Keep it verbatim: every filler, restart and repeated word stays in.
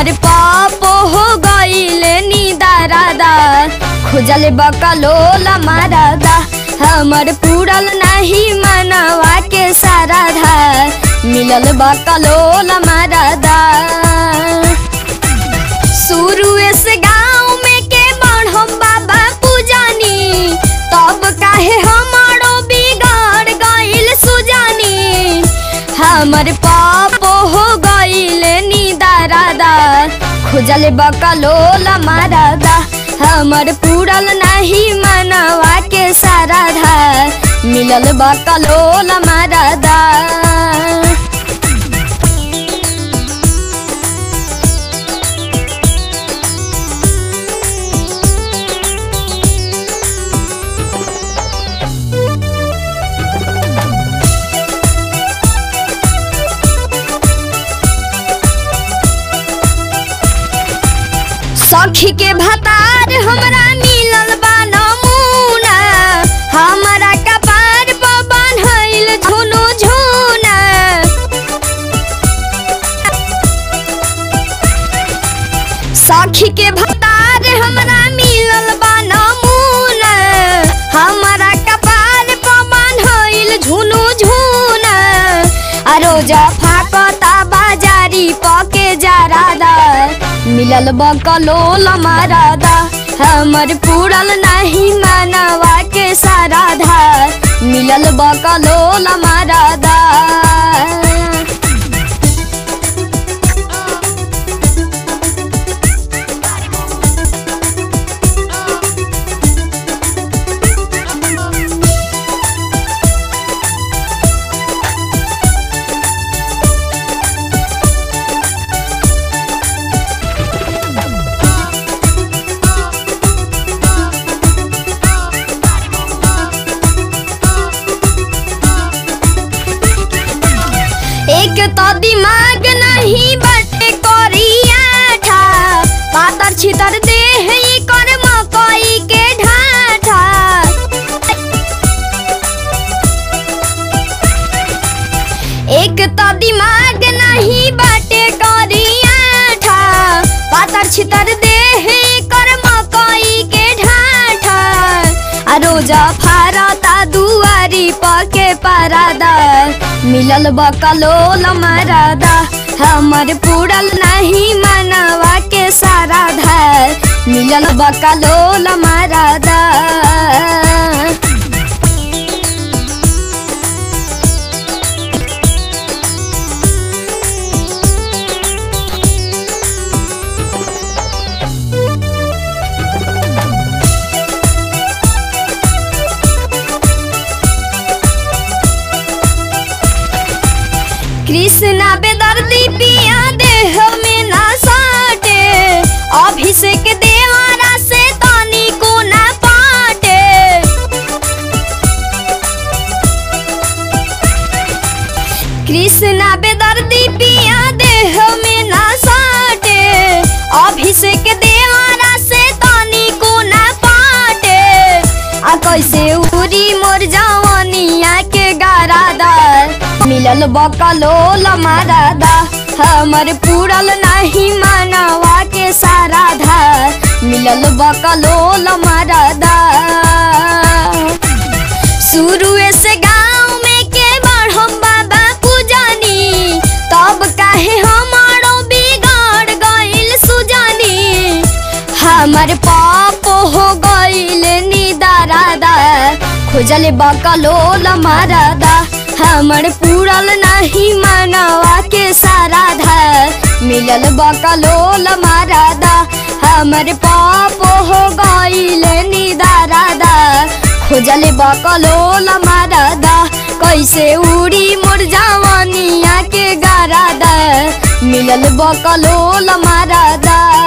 हमर पाप हो गईले निदारादा खोजले बकलोल मारादा हमर पूरल नहीं मनवा के साराधा मिलल बकलोल मारादा। शुरुए से गाँव में के बढ़म बाबा पूजानी तब काहे हमारो बिगाड़ गईल सुजानी हमर पाप हो गईले निदारादा खोजले बकलोल मारादा हमर पूरल नहीं मनवा के साराधा मिलल बकलोल मारादा। सखी के भतार हमरा मिलल बा नमूना हमरा कपार पर बान्हल झुनु झुना सखी के भतार हमरा मिलल बा नमूना हमरा कपार पर बान्हल झुनु झुना आ रोजा फाकता बाजारी पके जरादा मिलल बकलोल मारादा हमर पूरल नहीं मनवा के साराधा मिलल बकलोल मारादा। एक तो दिमाग नहीं बटे कोरिया ठा पातर छितर देह कर मकई के ढाठा एक तो दिमाग नहीं बटे कोरिया ठा पातर छितर देह कर मकई के ढाठा आ रोजा फारता दुआरी पके परादा मिलल बकलोल मारादा हमर पूरल नहीं मनवा के साराधा मिलल बकलोल मारादा। कृष्णा बेदर्दी पिया देह में ना साटे अभिषेक देवारा से तानी को ना पाटे कृष्णा बेदर्दी पिया देह में ना साटे अभिषेक देवारा से तानी को ना पाटे आ कैसे उरी मोर जवानिया के गारादा मिलल बकलोल मारादा हमर पूरल नहीं मनवा के साराधा मिलल बकलोल मारादा। शुरुए से गाँव में के बढ़म बाबा पूजानी तब काहे हमारो बिगाड़ गईल सुजानी हमर पाप हो गईल निदारादा खोजले बकलोल मारादा हमर पूरल नहीं मनवा के साराधा मिलल बकलोल मारादा हमर पाप हो गईल निदारादा खोजले बकलोल मारादा कैसे उड़ी मोर जवानिया के गारादा मिलल बकलोल मारादा।